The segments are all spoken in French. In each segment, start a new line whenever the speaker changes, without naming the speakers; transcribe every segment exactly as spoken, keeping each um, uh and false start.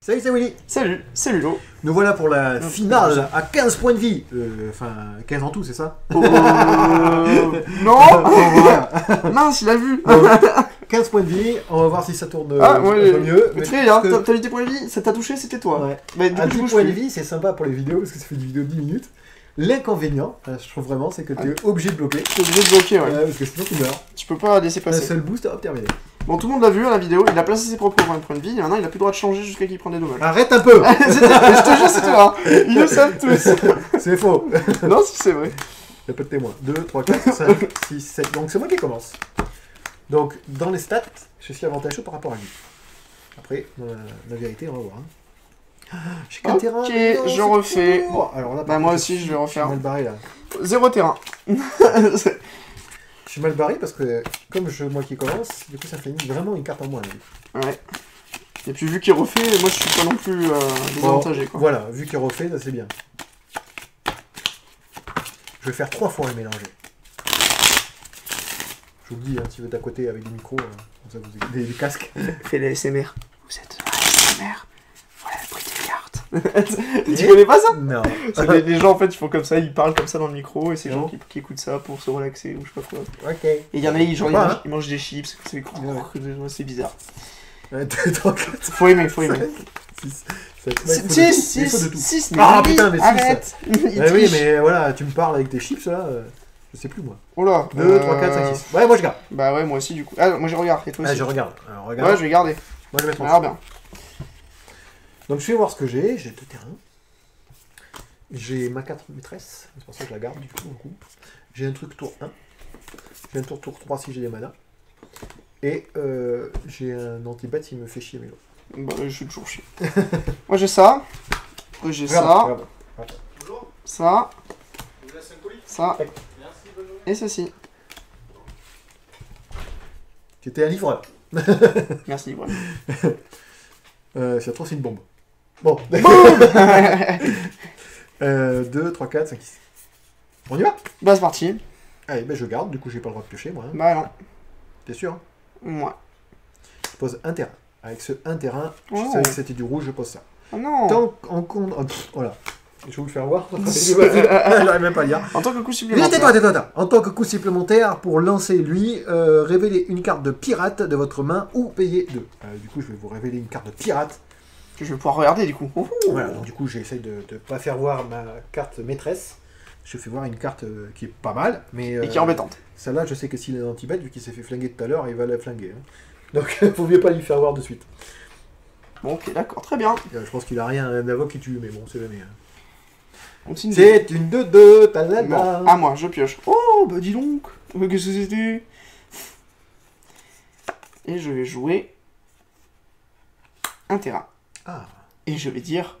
Salut, c'est Willy.
Salut, c'est Ludo.
Nous voilà pour la finale à quinze points de vie. Euh, enfin, quinze en tout, c'est ça?
euh... Non.
Voilà.
Mince, il a vu.
Donc, quinze points de vie, on va voir si ça tourne
ah,
euh,
ouais,
un peu mieux.
Mais
mais
très bien,
que...
t'as eu tes points de vie, ça t'a touché, c'était toi.
Ouais.
Mais du
À
coup,
dix
je
points de
fais-
vie, c'est sympa pour les vidéos, parce que ça fait des vidéos de dix minutes. L'inconvénient, euh, je trouve vraiment, c'est que tu es obligé de bloquer.
T'es obligé de bloquer, ouais.
Ouais, parce que sinon tu meurs.
Tu peux pas laisser
Un
passer.
seul boost, hop, terminé.
Bon, tout le monde l'a vu à la vidéo, il a placé ses propres points de vie, et maintenant il a plus le droit de changer jusqu'à qu'il prenne des dommages.
Arrête un peu.
C'était- je te jure, c'est toi. Ils le savent tous.
C'est faux.
Non, si c'est vrai.
Il n'y a pas de témoin. deux, trois, quatre, cinq, six, sept. Donc c'est moi qui commence. Donc dans les stats, je suis avantageux par rapport à lui. Après, dans la, la vérité, on va voir. Hein. J'ai qu'un
Ok,
terrain. Non,
je
c'est
refais.
court. Alors là, par
Bah, moi
contre,
aussi, je vais
suis
refaire.
mal barré là.
Zéro terrain.
Je suis mal barré parce que comme je, moi qui commence, du coup ça fait une- vraiment une carte en moins. Là.
Ouais. Et puis vu qu'il refait, moi je suis pas non plus euh, désavantagé, quoi.
Voilà, vu qu'il refait, ça c'est bien. Je vais faire trois fois le mélanger. Je vous le dis, hein, si vous êtes à côté avec des micros, euh, comme ça vous avez des, des casques.
Fais les A S M R. Vous êtes A S M R. Voilà le prix des cartes. Tu connais pas ça?
Non.
C'est les, les gens en fait ils font comme ça, ils parlent comme ça dans le micro et c'est les
Non.
gens qui, qui écoutent ça pour se relaxer ou je sais pas quoi.
Ok.
Et il y en a, ils, genre, ils,
Pas,
mangent,
hein.
ils mangent des chips, c'est c'est bizarre.
un, deux, trois, quatre,
Faut aimer, faut aimer.
six, sept.
six, six, six,
Ah putain, mais six,
arrête. Il
Eh oui,
triche.
mais voilà, tu me parles avec tes chips là, euh, je sais plus moi.
Oh là.
deux, trois, quatre, cinq, six. Ouais, moi je garde.
Bah ouais, moi aussi du coup. Ah, moi je regarde, et toi
Ah,
aussi.
je regarde. Alors, regarde.
Ouais, je vais garder.
Moi je vais mettre
On
en
verra bien.
Donc je vais voir ce que j'ai. J'ai deux terrains. J'ai ma carte maîtresse. C'est pour ça que je la garde du coup. du coup. J'ai un truc tour un. J'ai un tour tour trois si j'ai des manas. Et euh, j'ai un anti-bet s'il me fait chier mes lots.
Bah, je suis toujours chier. Moi j'ai ça. Après j'ai ça.
Regarde, regarde.
Ça.
Je vous laisse un colis.
Ça.
Merci, bonne journée.
Et ceci.
J'étais un livreur.
Merci, voilà.
Euh, c'est trop, c'est une bombe. Bon. euh, deux, trois, quatre, cinq, six. On y va?
Bah c'est parti.
Allez, ben je garde. Du coup, j'ai pas le droit de piocher moi. Hein.
Bah non.
T'es sûr? Hein?
Moi.
Je pose un terrain. Avec ce un terrain,
Oh.
je savais que c'était du rouge, je pose ça.
Oh non.
Tant qu'on compte. Oh, pff, voilà. Je vais vous le faire voir. J'arrive même pas à lire.
En tant que coup
Mais
supplémentaire.
tais-toi, tais-toi, tais-toi. En tant que coup supplémentaire, pour lancer lui, euh, révélez une carte de pirate de votre main ou payez deux. Euh, du coup, je vais vous révéler une carte de pirate.
Que je vais pouvoir regarder du coup. Ouhou.
Voilà, donc du coup, j'essaie de ne pas faire voir ma carte maîtresse. Je fais voir une carte euh, qui est pas mal, mais... euh,
Et qui est embêtante.
Celle-là, je sais que s'il est anti-bet, vu qu'il s'est fait flinguer tout à l'heure, il va la flinguer. Hein. Donc, il faut mieux pas lui faire voir de suite.
Bon, ok, d'accord, très bien.
Euh, je pense qu'il a rien, un avocat qui tue, mais bon, c'est jamais. Hein.
Continue.
C'est une deux deux, t'as la
Bon, à moi, je pioche. Oh, bah dis donc. Mais qu'est-ce que c'était? Et je vais jouer un terrain.
Ah.
Et je vais dire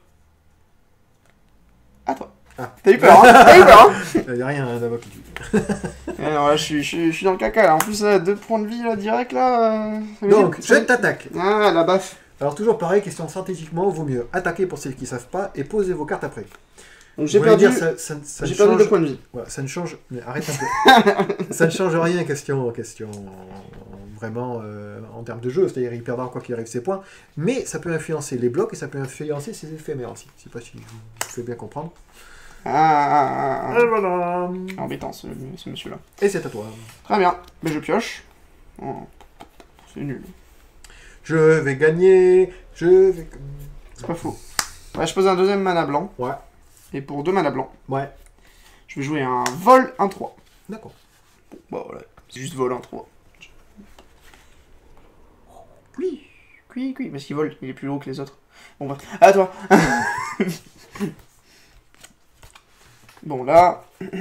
à toi.
Ah.
T'as eu peur, hein? T'as eu peur, hein?
Il n'y a rien, un avocat qui tue.
Alors là, je suis, je, suis, je suis dans le caca là. En plus, là, deux points de vie là, direct là. euh, ça veut
Donc,
dire-
je t'attaque.
Ah, la baffe.
Alors, toujours pareil, question stratégiquement, vaut mieux attaquer pour ceux qui ne savent pas et poser vos cartes après.
Donc j'ai
Vous voulez
perdu,
dire, ça, ça, ça ne
j'ai perdu
change...
deux points de vie.
Voilà, ça ne change... Mais arrête un peu. Ça ne change rien, question, question vraiment euh, en termes de jeu. C'est-à-dire, il perdra quoi qu'il arrive ses points. Mais ça peut influencer les blocs et ça peut influencer ses éphémères aussi. Je ne sais pas si je vous fais bien comprendre.
Ah, ah, ah, ah.
Et voilà.
Embêtant ce, ce monsieur-là.
Et c'est à toi.
Très bien. Mais je pioche. Oh, c'est nul.
Je vais gagner. Je vais...
C'est pas faux. Ouais, je pose un deuxième mana blanc.
Ouais.
Et pour deux mana blancs,
Ouais.
je vais jouer un vol un trois.
D'accord.
Bon, bah voilà. C'est juste vol un trois. Oui, oui, oui. Parce qu'il vole, il est plus haut que les autres. Bon, bah. À toi. Bon, là.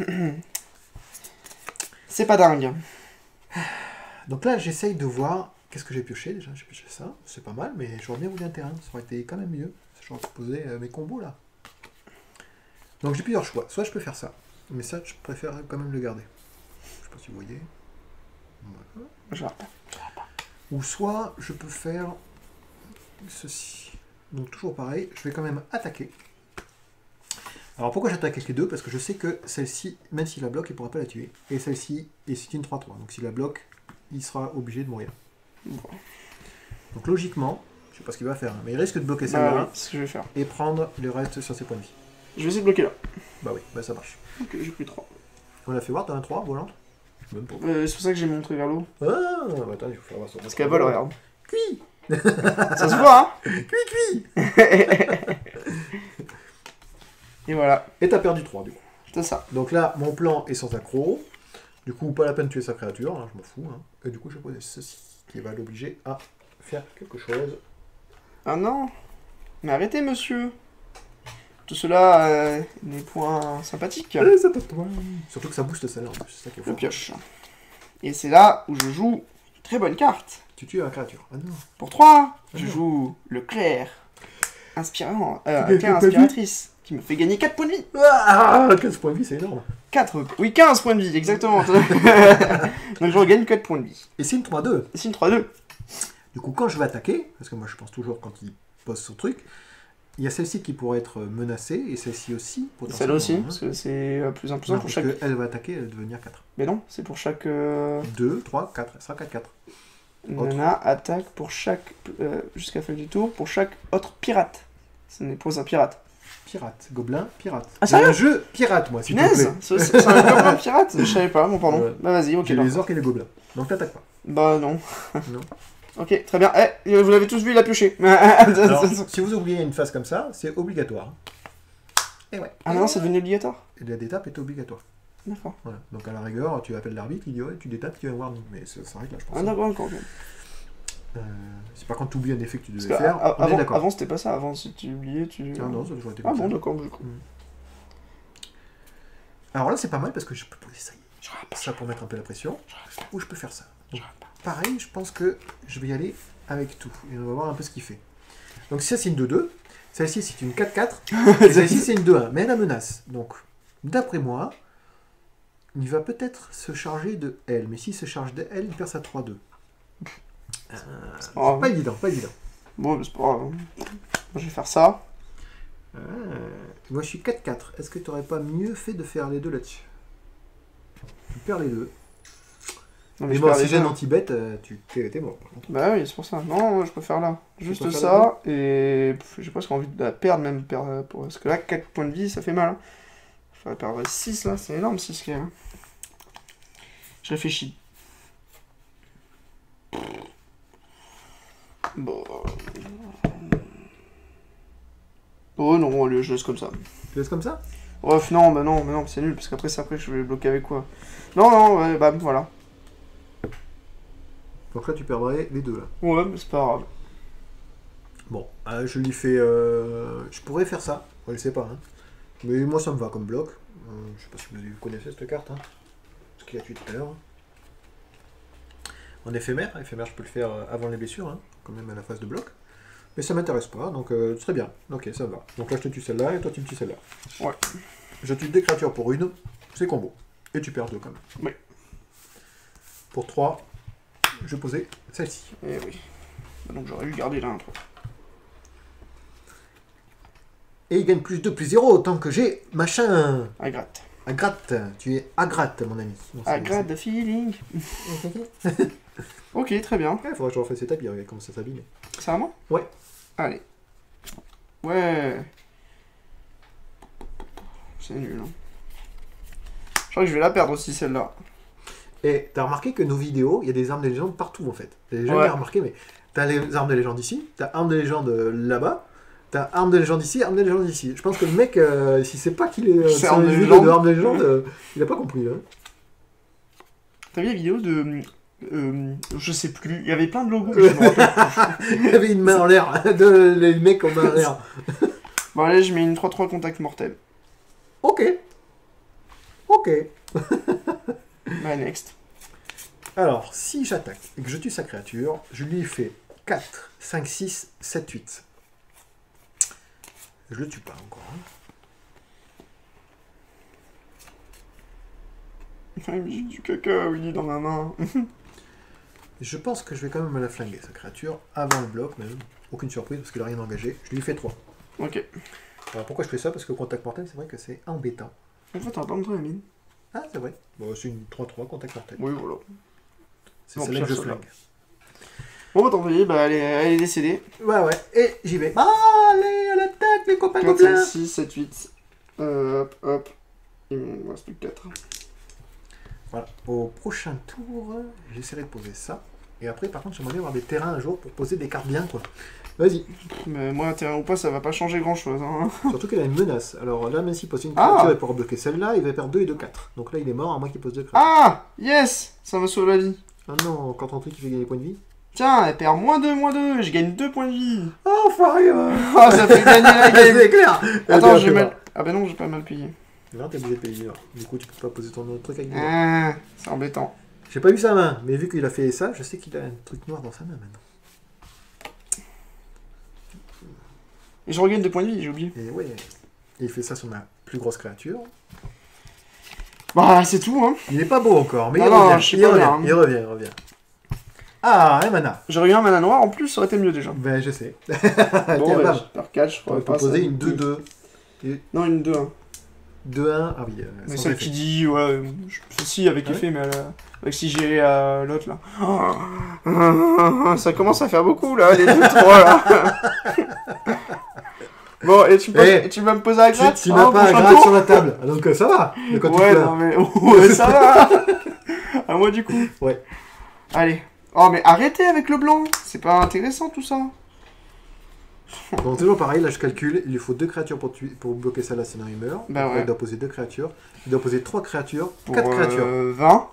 C'est pas dingue.
Donc là, j'essaye de voir... Qu'est-ce que j'ai pioché déjà? J'ai pioché ça. C'est pas mal, mais j'aurais bien voulu un terrain. Ça aurait été quand même mieux. J'aurais posé euh, mes combos là. Donc j'ai plusieurs choix. Soit je peux faire ça. Mais ça, je préfère quand même le garder. Je sais pas si vous voyez. Voilà.
Je regarde pas.
Ou soit je peux faire ceci. Donc toujours pareil. Je vais quand même attaquer. Alors pourquoi j'attaque avec les deux? Parce que je sais que celle-ci, même s'il la bloque, il ne pourra pas la tuer. Et celle-ci, et c'est une trois trois. Donc s'il la bloque, il sera obligé de mourir. Donc logiquement, Je sais pas ce qu'il va faire, hein, mais il risque de bloquer
Bah
celle-là
oui, c'est ce que je vais faire.
et prendre le reste sur ses points de vie.
Je vais essayer de bloquer là.
Bah oui, bah ça marche.
Ok, j'ai pris trois.
On l'a fait voir, t'as un trois volante? Même pas.
Euh, c'est pour ça que j'ai montré vers le haut.
Ah, bah attends, il faut faire voir ça.
Parce qu'elle vole, regarde.
Cui.
Ça se voit, hein.
Cui, cui.
Et voilà,
Et t'as perdu trois du coup.
c'est ça.
Donc là, mon plan est sans accro. Du coup, pas la peine de tuer sa créature, hein, je m'en fous. Hein. Et du coup, je vais poser ceci, qui va l'obliger à faire quelque chose.
Ah non. Mais arrêtez, monsieur. Tout cela euh, des points sympathiques.
Allez, c'est à toi. Surtout que ça booste celle-là en plus, c'est ça qui est
Je
fort.
pioche. Et c'est là où je joue une très bonne carte.
Tu tues la créature. Ah non.
Pour trois,
Ah
je
non.
joue le clair. Inspirant.
Tu
Euh,
gagnes
clair
pas de vie.
inspiratrice. Qui me fait gagner quatre points de vie.
Ah, quinze points de vie, c'est énorme.
quatre. Oui, quinze points de vie, exactement. Donc je regagne quatre points de vie.
Et c'est une trois deux.
Et c'est une trois deux.
Du coup, quand je vais attaquer, parce que moi je pense toujours quand il pose son truc, il y a celle-ci qui pourrait être menacée, et celle-ci aussi.
Celle-là aussi,
potentiellement,
parce
hein.
que c'est euh, plus un plus un
Non,
pour
parce
chaque.
qu'elle va attaquer, elle va devenir quatre.
Mais non, c'est pour chaque. Euh...
deux, trois, quatre. Elle sera quatre quatre.
Nana attaque pour chaque. Euh, jusqu'à la fin du tour, pour chaque autre pirate. Ce n'est pas un pirate.
Pirate. Gobelin, pirate.
Ah, sérieux?
Un jeu pirate, moi, s'il te
Punaise,
plaît.
c'est c'est un gobelin pirate? Je savais pas, bon pardon.
Ouais.
Bah vas-y, ok.
J'ai
parfait.
les orques et les gobelins. Donc t'attaques pas.
Bah non.
Non.
Ok, très bien. Eh, vous l'avez tous vu, il a pioché.
Alors, si vous oubliez une phase comme ça, c'est obligatoire. Et ouais.
Ah non, c'est devenu obligatoire.
Et la détape est obligatoire.
D'accord.
Voilà. Donc à la rigueur, tu appelles l'arbitre, il dit ouais, tu détapes, tu vas voir. Mais ça s'arrête là, je pense.
Ah d'accord, d'accord. ok.
Euh, c'est par contre, tu oublies un effet que tu
Parce
devais
que
faire.
a-
on est
avant,
d'accord.
avant c'était pas ça. Avant, si tu oubliais, tu.
Ah non, ça a toujours été
Ah
comme
bon,
ça.
d'accord. du coup.
Alors là, c'est pas mal parce que je peux poser ça.
Je rate pas.
Ça pour mettre un peu la pression.
Je rate pas.
Ou je peux faire ça.
Je
Donc,
rate pas.
pareil, je pense que je vais y aller avec tout. Et on va voir un peu ce qu'il fait. Donc ça, c'est une deux deux. Celle-ci, c'est une quatre quatre. Et celle-ci, c'est une deux un. Mais elle a menace. Donc, d'après moi, il va peut-être se charger de elle. Mais s'il se charge de elle, il perd sa trois deux. Euh, c'est
grave.
pas évident, pas évident.
Bon, mais c'est pas grave. Moi, je vais faire ça.
Euh, moi, je suis quatre quatre. Est-ce que tu n'aurais pas mieux fait de faire les deux là-dessus? Tu perds les deux.
Non,
Mais
je
bon,
perds
si
les
j'ai un
deux.
anti-bet, euh, tu t'es t'es mort. Par contre.
Bah oui, c'est pour ça. Non, je préfère là. Juste
préfères
ça, et pff, j'ai presque envie de la perdre, même perdre, pour... parce que là, quatre points de vie, ça fait mal. Hein. Il faudrait perdre six là, c'est énorme six qu'il y a. Hein. Je réfléchis. Bon. Oh non, allez, je laisse comme ça.
Tu laisses comme ça?
Bref, non, bah non, bah non, c'est nul, parce qu'après, c'est après, je vais bloquer avec quoi. Non, non, ouais, bah voilà.
Donc là, tu perdrais les deux là.
Ouais, mais c'est pas grave.
Bon, euh, je lui fais. Euh, je pourrais faire ça, on le sait pas. Hein. Mais moi, ça me va comme bloc. Euh, je sais pas si vous connaissez cette carte. Hein. Ce qu'il a tué tout à l'heure. En éphémère, éphémère, je peux le faire euh, avant les blessures, hein, quand même à la phase de bloc. Mais ça m'intéresse pas, donc euh, très bien. Ok, ça me va. Donc là, je te tue celle-là et toi, tu me tues celle-là.
Ouais.
Je tue deux créatures pour une, c'est combo. Et tu perds deux quand même.
Oui.
Pour trois, je vais poser celle-ci.
Eh oui. Bah donc j'aurais dû garder là un truc.
Et il gagne plus deux, plus zéro, tant que j'ai machin.
À gratte.
À gratte, tu es à gratte, mon ami. Non, c'est-
À gratte de feeling.
c'est-
Ok, très bien.
Il faudra que je refasse ces tapis, regarde comment ça s'abîme.
C'est à moi?
Ouais.
Allez. Ouais. C'est nul. Hein. Je crois que je vais la perdre aussi celle-là.
Et t'as remarqué que nos vidéos, il y a des armes de légende partout en fait. J'ai jamais
Ouais.
remarqué, mais t'as les armes de légende ici, t'as armes de légende euh, là-bas, t'as armes de légende ici, armes de légende ici. Je pense que le mec, euh, s'il sait pas qu'il est euh,
C'est
sur
arme
les
de
vidéos
légende.
de armes de légende, euh, il a pas compris. Hein.
T'as vu la vidéo de... Euh, je sais plus. Il y avait plein de logos, mais je me rappelle plus.
Il avait une main en l'air, de, les mecs en main en l'air.
Bon allez, je mets une trois trois contact mortel.
Ok. Ok.
Bah next.
Alors, si j'attaque et que je tue sa créature, je lui fais quatre, cinq, six, sept, huit. Je le tue pas encore. Hein.
J'ai du caca, Willy, dans ma main.
Je pense que je vais quand même la flinguer, sa créature, avant le bloc même. Aucune surprise parce qu'il n'a rien engagé. Je lui fais trois.
Ok.
Alors pourquoi je fais ça? Parce que contact mortel, c'est vrai que c'est embêtant.
En fait, t'as pas de la mine.
Ah, c'est vrai. Bon, c'est une trois trois contact mortel.
Oui, voilà.
C'est
Non,
celle-là que je
pire,
flingue.
Bon, bah tant pis, bah elle est, elle est décédée.
Ouais, ouais. Et j'y vais. Ah, allez, à l'attaque, les copains
quatre,
gobelins.
cinq, six, sept, huit. Euh, hop, hop. Il me reste plus que quatre.
Voilà. Au prochain tour, j'essaierai de poser ça. Et après, par contre, j'aimerais bien avoir des terrains un jour pour poser des cartes bien, quoi. Vas-y.
Mais moi, terrain ou pas, ça va pas changer grand chose. Hein.
Surtout qu'il a une menace. Alors là, même s'il pose une
Ah.
créature et pour bloquer celle-là, il va perdre deux et deux, quatre. Donc là, il est mort à moins qu'il pose deux créatures.
Ah yes. Ça me sauve la vie.
Ah non, quand on truc, il fait gagner des points de vie.
Tiens, elle perd moins deux, moins deux. Je gagne deux points de vie.
Oh, enfoiré, ouais.
Ah, ça fait gagner la game.
C'est clair.
Attends, j'ai mal. Ah bah non, j'ai pas mal payé.
Non, t'es obligé de payer. alors. Du coup, tu peux pas poser ton autre truc avec moi.
Ah, c'est embêtant.
J'ai pas vu sa main, mais vu qu'il a fait ça, je sais qu'il a un truc noir dans sa main maintenant.
Et je regagne des points de vie, j'ai oublié.
Et ouais. Et il fait ça sur ma plus grosse créature.
Bah, c'est tout, hein.
Il est pas beau encore, mais
Ah
il,
non,
revient,
je sais
il,
pas
revient,
bien, hein.
il revient, il revient. Ah, un mana.
J'aurais eu un mana noir en plus, ça aurait été mieux déjà.
Ben, je sais.
Bon,
Tiens,
bah,
bam.
je perds quatre, je
On
pourrais
peut
pas.
poser
ça-
une deux deux.
Non, une deux un.
deux un. Ah oui. Euh,
Mais
sans
celle
effet.
qui dit, ouais, je... si avec
Ah
effet, mais elle a- avec si j'ai à l'autre là. Oh, ça commence à faire beaucoup là, les deux trois là. Bon, et tu, poses-
Eh,
et tu vas me poser à
Tu,
gratte
tu
hein,
n'as
au
pas un
prochain
gratte
tour
sur la table. Donc euh, ça va. De quand tu
Ouais,
pleures.
non mais ouais, ça va. À moi du coup.
Ouais.
Allez. Oh mais arrêtez avec le blanc, c'est pas intéressant tout ça.
Donc toujours pareil, là je calcule, il lui faut deux créatures pour, tuer, pour bloquer celle-là, sinon il meurt.
Bah
Après,
ouais.
il doit poser deux créatures. Il doit poser trois créatures,
Pour
quatre créatures.
euh, vingt.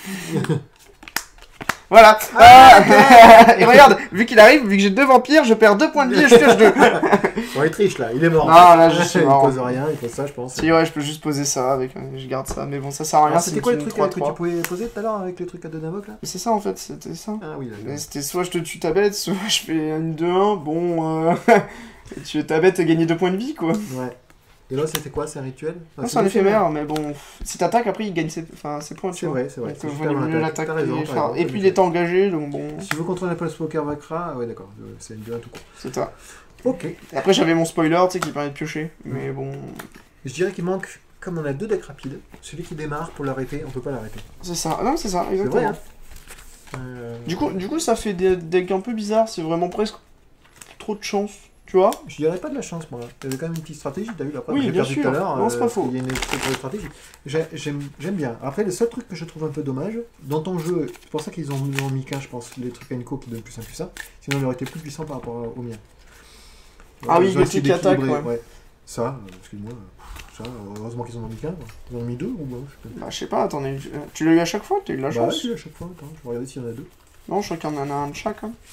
Voilà. Ah et regarde, vu qu'il arrive, vu que j'ai deux vampires, je perds deux points de vie et je pioche deux.
Bon, il triche là, il est mort.
Non, là, je suis
il
mort.
pose rien, il pose ça, je pense.
Si ouais, je peux juste poser ça avec, je garde ça, mais bon ça sert à rien.
Alors,
c'est
c'était
une
quoi le
team
truc
trois
que tu pouvais poser tout à l'heure avec le truc à deux d'invoque là
C'est ça en fait, c'était ça.
Ah oui,
Mais
là.
c'était soit je te tue ta bête, soit je fais une deux un, bon, euh... et tu ta bête et gagner deux points de vie quoi.
Ouais. Et là c'était quoi, c'est un rituel Ah,
Non, c'est un éphémère, mais bon, si t'attaques après il gagne ses, enfin, ses points, tu
C'est
vois.
vrai, c'est vrai.
Donc
c'est
euh,
juste
vaut
avant
mieux
l'attaque. T'as raison,
l'attaquer.
t'as
faire-
raison,
Et
t'as
puis il
raison.
est engagé, donc bon,
Si vous contrôlez pas le Smoker Vakra, ouais d'accord, euh, c'est une deux un tout court.
c'est ça.
Ok.
Et après j'avais mon spoiler, tu sais, qui permet de piocher, mais bon,
Je dirais qu'il manque, comme on a deux decks rapides, celui qui démarre pour l'arrêter, on peut pas l'arrêter.
c'est ça. Non, c'est ça,
C'est
exactement.
vrai, hein Euh,
Du coup, du coup, ça fait des decks un peu bizarres, c'est vraiment presque trop de chance, tu vois.
Je dirais pas de la chance, moi. Il y avait quand même une petite stratégie, t'as vu la preuve,
Oui,
j'ai
bien
perdu
sûr.
tout à l'heure.
Non, c'est pas
euh,
faux.
Il y a une très grosse stratégie. J'ai- J'aime j'aime bien. Après, le seul truc que je trouve un peu dommage, dans ton jeu, c'est pour ça qu'ils ont mis en Mika, je pense, les trucs Enco qui donnent plus un puissant, sinon il aurait été plus puissant par rapport au mien.
Ah oui,
ils ont
le
essayé
truc qui attaque,
d'équilibrer,
ouais.
Ça, euh, excuse-moi, euh, ça, heureusement qu'ils en ont mis qu'un. quoi. Ils en ont mis deux ou moi, je sais pas.
Bah, je sais pas, attends, tu l'as eu à chaque fois, t'as eu de la
Bah,
chance.
ouais, à chaque fois, attends, je vais regarder s'il y en a deux.
Non, je crois qu'il y en a un de chaque. Hein.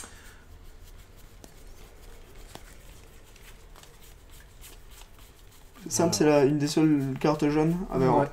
Sam,
Voilà.
c'est la- une des seules cartes jaunes. Ah, bah,
Ouais.
ouais.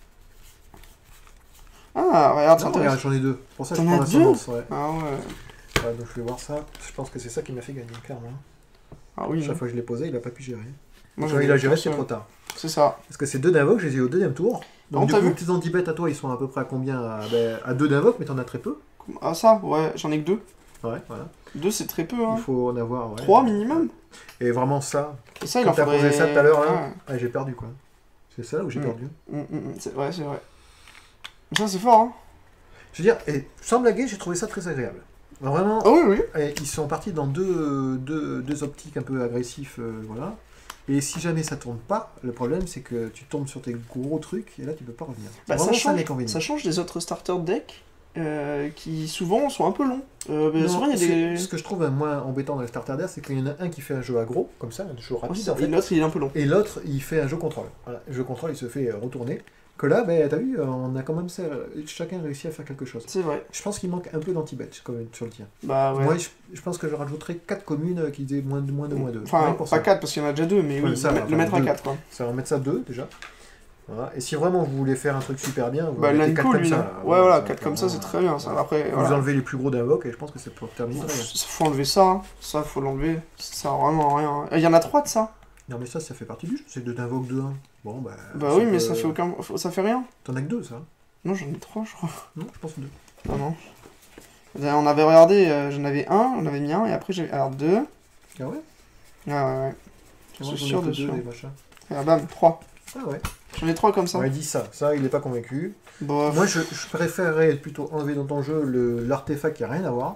Ah, regarde, c'est
Non, regarde,
intéressant.
j'en ai deux. Pour ça, je
T'en
prends
as
l'ascendance, ouais.
Ah ouais.
Ouais, donc je vais voir ça. Je pense que c'est ça qui m'a fait gagner, clairement.
Ah oui.
Chaque fois que je l'ai posé, il a pas pu gérer.
Moi,
Quand
j'en ai
il a géré,
qu'un
c'est
seul.
trop tard.
C'est ça.
Parce que c'est deux d'invoque, je les ai eu au deuxième tour.
Non,
Donc du
t'as
coup,
vu
tes anti-bêtes à toi, ils sont à peu près à combien à, ben, à deux d'invoque, mais t'en as très peu.
Ah ça, ouais, j'en ai que deux.
Ouais, voilà.
Deux, c'est très peu. Hein.
Il faut en avoir, ouais.
Trois minimum.
Et vraiment ça,
Et ça, il
quand
en
t'as
faudrait...
posé ça tout à l'heure, là,
Ouais.
ah, j'ai perdu, quoi. C'est ça là où j'ai
Mm.
perdu.
Mm, mm, mm, c'est- ouais, c'est vrai. Ça, c'est fort, hein.
Je veux dire, et sans blaguer, j'ai trouvé ça très agréable. Vraiment,
Ah oui, oui.
et ils sont partis dans deux, deux, deux optiques un peu agressifs, euh, voilà. Et si jamais ça tourne pas, le problème c'est que tu tombes sur tes gros trucs et là tu peux pas revenir.
Bah, ça,
Vraiment,
change,
l'inconvénient.
ça change des autres starter decks euh, qui souvent sont un peu longs. Euh, bah,
Non,
souvent, il y a
c'est-
des...
Ce que je trouve moins embêtant dans les starter d'air, c'est qu'il y en a un qui fait un jeu aggro, comme ça, un jeu rapide en
Et
fait,
l'autre, il est un peu long.
et l'autre il fait un jeu contrôle. Voilà. Le jeu contrôle il se fait euh, retourner. Que là, ben, t'as vu, on a quand même ça- chacun réussi à faire quelque chose.
C'est vrai.
Je pense qu'il manque un peu d'anti-bet comme sur le tien.
Bah ouais.
Moi, je, je pense que je rajouterais quatre communes euh, qui faisaient moins de moins de moins deux.
Enfin,
Rien pour
pas
ça.
quatre parce qu'il y en a déjà deux, mais
Ouais,
oui,
ça,
le,
enfin,
le mettre à
deux.
quatre quoi.
Ça va mettre ça deux déjà. Voilà. Et si vraiment vous voulez faire un truc super bien, vous
Bah,
mettez
l'Anko,
quatre comme
lui,
ça.
là.
là.
Ouais, voilà,
ça,
quatre comme ça, c'est
clairement,
très bien. Ça.
voilà.
Après,
Vous
voilà.
enlevez les plus gros d'invoque et je pense que c'est pour terminer très bien.
Faut, faut enlever ça, hein. Ça, faut l'enlever. Ça sert vraiment à rien. Il y en a trois de ça.
Non mais ça, ça fait partie du jeu, c'est deux d'invoque, deux un. Bon bah...
Bah oui, mais ça fait aucun... ça fait rien.
T'en as que deux ça.
Non, j'en ai trois, je crois.
Non, je pense deux.
Ah non. On avait regardé, euh, j'en avais un, on avait mis un, et après j'avais... Alors deux.
Ah ouais.
Ah ouais, ouais.
Moi,
C'est
j'en ai
sûr
que
de
deux,
sûr.
des machins.
Et ah, bam, trois.
Ah ouais.
J'en ai trois comme ça.
Ouais, il dit ça. Ça, il est pas convaincu.
Bon,
Moi, je, je préférerais plutôt enlever dans ton jeu le- l'artefact qui a rien à voir.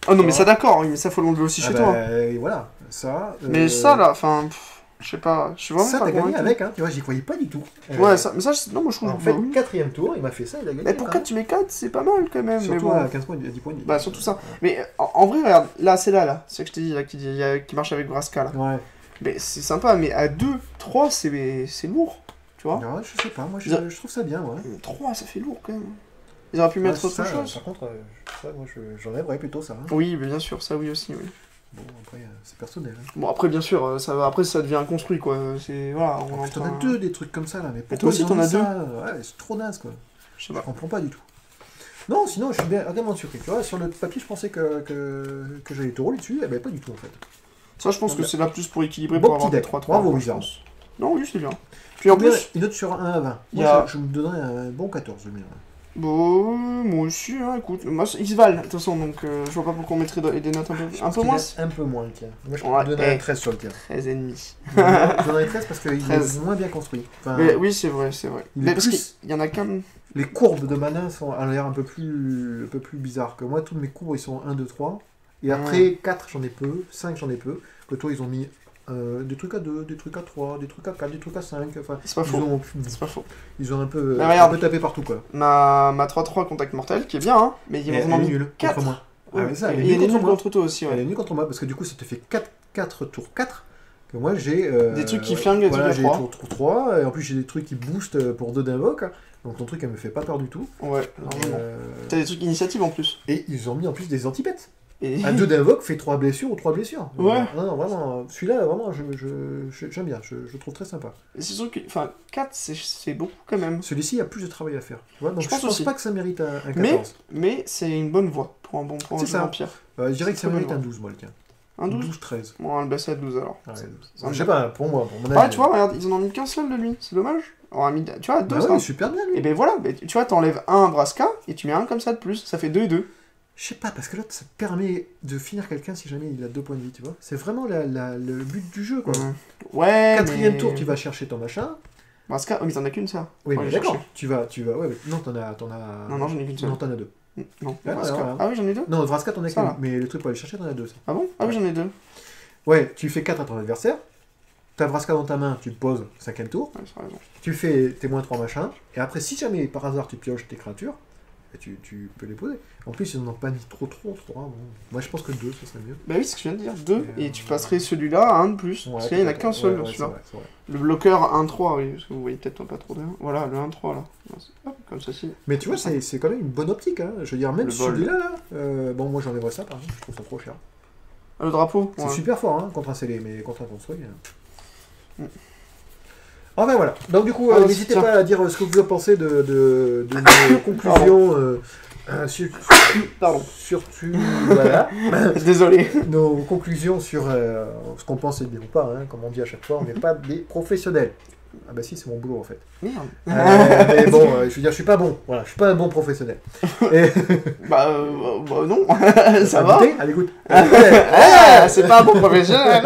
Oh non, mais
Ça.
ça d'accord, oui, mais ça faut l'enlever aussi
Ah
chez
bah,
toi.
et voilà, ça.
Mais
euh,
ça là, enfin, pff, je sais pas, je suis vraiment
ça,
pas
t'as gagné
convaincu.
avec, hein, tu vois, j'y croyais pas du tout. Euh,
Ouais, ça, mais ça, je- non, moi je trouve.
En fait,
bah oui.
quatrième tour, il m'a fait ça, il a gagné.
Mais pour
quand
quatre, tu mets quatre, c'est pas mal quand même.
même.
mais
Surtout
bon.
à quinze points, à dix points.
Bah, surtout ça. Mais euh, en, en vrai, regarde, là, c'est là, là. C'est que je t'ai dit, là, qui, dit- il y a- qui marche avec Vraska là.
Ouais.
Mais c'est sympa, mais à deux, trois, c'est c'est lourd. Tu vois
Ouais, je sais pas, moi je,
Ça-
je trouve ça bien, ouais.
trois, ça fait lourd quand même. Ils auraient pu mettre
Ouais,
autre
ça,
chose.
Par contre, euh, ça, moi je- j'enlèverais plutôt ça. hein.
Oui, mais bien sûr, ça oui aussi, oui.
Bon, après, euh, c'est personnel. Hein.
Bon, après, bien sûr, euh, ça, va- après, ça devient construit, quoi. C'est. Voilà, on
En
est en
plus, t'en
train-
as deux des trucs comme ça là, mais
toi
pourquoi
aussi,
ils ont
t'en
mis
as
ça Ouais, c'est trop naze quoi.
Je sais
Je
pas.
comprends pas du tout. Non, sinon, je suis bien agréablement surpris. Tu vois, sur le papier, je pensais que, que, que j'allais te rouler dessus, eh ben pas du tout en fait.
Ça, je pense que
Bon,
c'est là plus pour équilibrer,
bon
pour avoir
petit
des
deck.
trois trois.
Bravo,
je
Wizard.
pense. Non, oui, c'est bien. Puis en
Combien-
plus,
Une note sur un à vingt.
il y
Moi,
a-
je, je me donnerais un bon quatorze, le mien.
bon, moi aussi, hein, écoute. Moi, ils se valent, de toute façon, donc euh, je vois pas pourquoi on mettrait de- des notes un peu,
Je
un
pense
peu
qu'il
moins.
est Un peu moins le tien. Moi, je
Ouais,
te donnerais
eh.
un treize sur le tien.
treize et demi.
Je donnerais treize parce qu'il
treize.
est moins bien construit. Enfin,
Mais oui, c'est vrai, c'est vrai.
Il est
Mais parce
plus-
qu'il y en a qu'un.
Les courbes de mana sont à l'air un peu plus un peu plus bizarres que moi. Toutes mes courbes ils sont un, deux, trois. Et après quatre j'en ai peu, cinq j'en ai peu. Que toi ils ont mis euh, des trucs à deux, des trucs à trois, des trucs à quatre, des trucs à cinq. Enfin,
C'est pas
ils
faux.
ont,
C'est pas faux.
ils ont un peu,
Mais
un
regarde.
peu tapé partout quoi.
Ma, ma trois trois contact mortel, qui est bien, hein, mais ils
Et
m'ont
elle est
mis
nulle
quatre.
contre moi. Ah, mais ça, elle est
Et il y a
nulle
des
contre
nuls
moi.
contre toi aussi,
Elle
ouais.
est nulle contre moi parce que du coup ça te fait quatre, quatre tours quatre. Que moi j'ai. euh,
Des trucs qui
ouais,
flinguent, des
voilà,
trucs à
j'ai
trois.
tour, tour trois. Et en plus j'ai des trucs qui boostent pour deux d'invoque. Donc ton truc elle me fait pas peur du tout.
Ouais, largement.
Euh,
T'as des trucs initiatives en plus.
Et ils ont mis en plus des antipètes.
Et...
Un deux d'invoque fait trois blessures ou trois blessures.
Ouais.
Non, non, vraiment, celui-là, vraiment, je, je, je- j'aime bien, je, je le trouve très sympa.
Et c'est sûr que. Enfin, quatre, c'est c'est beaucoup quand même.
Celui-ci, il y a plus de travail à faire. Tu vois, donc
Je
je
pense
pense,
aussi.
pas que ça mérite un, un
Mais-
quatorze.
Mais c'est une bonne voie pour un bon pour un
C'est
jeu
ça.
vampire.
Euh, je dirais que
c'est
ça
très
mérite
bon.
un douze, moi, le tien.
Un douze
douze treize.
Bon, on va le baisser à douze alors.
Ouais,
C'est-
douze.
c'est un
Je sais
bon.
pas, pour moi, pour mon
Ah,
avis.
tu vois, regarde, ils en ont mis qu'un seul de lui, c'est dommage. On a mis, tu vois, deux,
Bah
ça.
ouais, super bien, lui.
Et ben voilà, ben, tu vois, t'enlèves un Braska et tu mets un comme ça de plus, ça fait deux et deux.
Je sais pas, parce que là, ça te permet de finir quelqu'un si jamais il a deux points de vie, tu vois. C'est vraiment la, la- le but du jeu, quoi.
Ouais,
Quatrième
mais...
tour, tu vas chercher ton machin.
Braska, oh, mais t'en as qu'une ça.
Oui,
Faut
mais
aller
d'accord.
chercher.
Tu vas, tu vas, ouais, mais non, t'en as, t'en as.
Non, non, j'en ai qu'une seule.
Non, t'en as deux.
Non,
Ah,
Vraska.
alors,
Ah oui, j'en ai deux.
Non, Vraska, t'en as
Ça
qu'une.
va.
Mais le truc pour aller chercher, t'en as deux. ça.
Ah bon? Ah oui, j'en ai deux.
Ouais, tu fais quatre à ton adversaire. T'as Vraska dans ta main, tu te poses, cinquième tour.
Ouais, c'est raison.
Tu fais tes moins trois machins. Et après, si jamais par hasard tu pioches tes créatures, bah, tu, tu peux les poser. En plus, ils n'en ont pas mis trop, trop, trois. Bon. Moi, je pense que deux, ça serait mieux.
Bah oui, c'est ce que je viens de dire, deux,
Et,
et,
euh,
tu passerais celui-là à un de plus.
Ouais,
parce qu'il n'y en a
peut-être.
qu'un seul,
Ouais, ouais, c'est
celui-là.
vrai, c'est vrai.
Le bloqueur un trois, oui, parce que vous voyez peut-être pas trop bien. Voilà, le un trois là. Hop, comme ceci.
Mais tu vois, c'est c'est quand même une bonne optique. Hein. Je veux dire, même
Le vol.
celui-là, là, euh, bon, moi j'enlèverais ça par exemple, je trouve ça trop cher.
Ah, le drapeau.
C'est
ouais.
super fort hein, contre un scellé, mais contre un construit.
Mm.
Hein. Enfin voilà, donc du coup,
Ah,
euh,
bah,
n'hésitez
tiens.
pas à dire euh, ce que vous en pensez de, de, de nos conclusions. euh, euh, sur,
Pardon.
surtout, voilà.
Désolé.
Nos conclusions sur euh, ce qu'on pense est bien ou pas, hein, comme on dit à chaque fois, on n'est pas des professionnels. Ah bah si, c'est mon boulot en fait.
Merde.
Euh, mais bon, euh, je veux dire, je suis pas bon. Voilà, je suis pas un bon professionnel. Et...
Bah, euh, bah non, ça va.
Goûter Allez, goûte.
Ah, c'est pas un bon professionnel.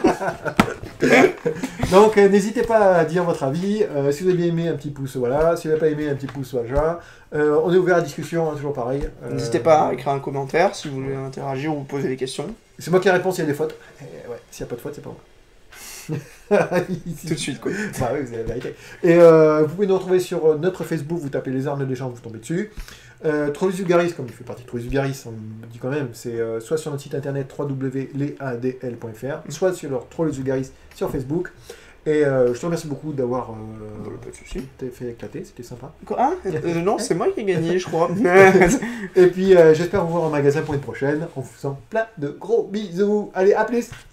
Donc, euh, n'hésitez pas à dire votre avis. Euh, si vous avez bien aimé, un petit pouce, voilà. Si vous n'avez pas aimé, un petit pouce, voilà. Euh, on est ouvert à la discussion, hein, toujours pareil. Euh,
N'hésitez pas à écrire un commentaire si vous voulez interagir ou vous poser des questions.
C'est moi qui réponds s'il y a des fautes. Eh, ouais, s'il n'y a pas de fautes, c'est pas moi.
Tout de suite, quoi.
Bah oui, vous avez la vérité. Et euh, vous pouvez nous retrouver sur notre Facebook, vous tapez les armes des gens, vous tombez dessus. Euh, Trollus Vulgaris, comme il fait partie de Trollus Vulgaris, on le dit quand même, c'est euh, soit sur notre site internet w w w point les a d l point f r, soit sur leur Trollus Vulgaris sur Facebook. Et euh, je te remercie beaucoup d'avoir euh,
Bah, pas de soucis.
t'as fait éclater, c'était sympa.
Quoi ah euh, Non, c'est moi qui ai gagné, je crois.
Et puis euh, j'espère vous voir en magasin pour une prochaine, en vous faisant plein de gros bisous. Allez, à plus!